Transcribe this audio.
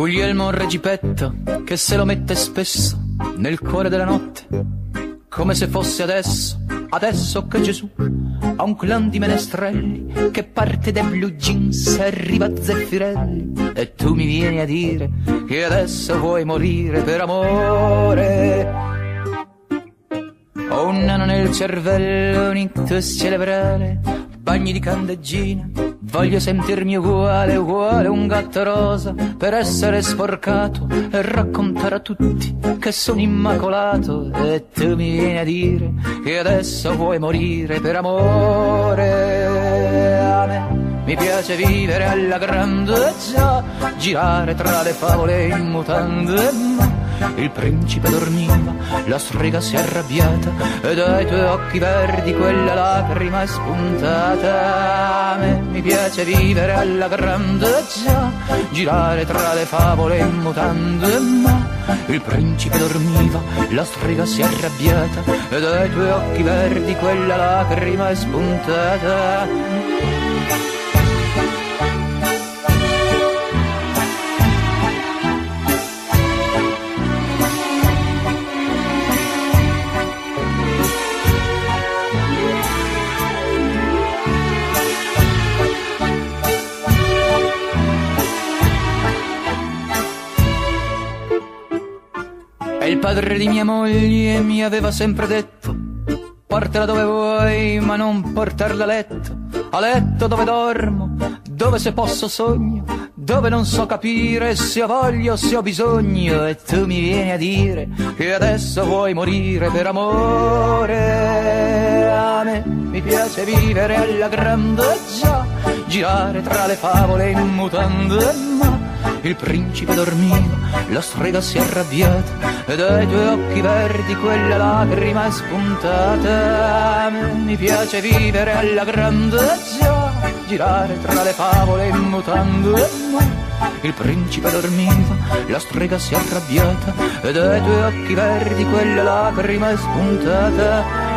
Guglielmo Regipetto che se lo mette spesso nel cuore della notte, come se fosse adesso, adesso che Gesù ha un clan di menestrelli che parte dai blue jeans e arriva a Zeffirelli, e tu mi vieni a dire che adesso vuoi morire per amore. Ho un nano nel cervello, un ictus cerebrale, bagni di candeggina, voglio sentirmi uguale, uguale un gatto rosa, per essere sporcato e raccontare a tutti che sono immacolato, e tu mi vieni a dire che adesso vuoi morire per amore. A me mi piace vivere alla grande, già, girare tra le favole in mutande, ma il principe dormiva, la strega si è arrabbiata e dai tuoi occhi verdi quella lacrima è spuntata. A me mi piace vivere alla grande, già, girare tra le favole in mutande, ma il principe dormiva, la strega si è arrabbiata e dai tuoi occhi verdi quella lacrima è spuntata. E il padre di mia moglie mi aveva sempre detto: portala dove vuoi, ma non portarla a letto dove dormo, dove se posso sogno, dove non so capire se ho voglia o se ho bisogno. E tu mi vieni a dire che adesso vuoi morire per amore. A me mi piace vivere alla grande, già, girare tra le favole in mutande, ma il principe dormiva, la strega si è arrabbiata e dai tuoi occhi verdi quella lacrima è spuntata. A me mi piace vivere alla grande, già, girare tra le favole in mutande, ma il principe dormiva, la strega si è arrabbiata e dai tuoi occhi verdi quella lacrima è spuntata.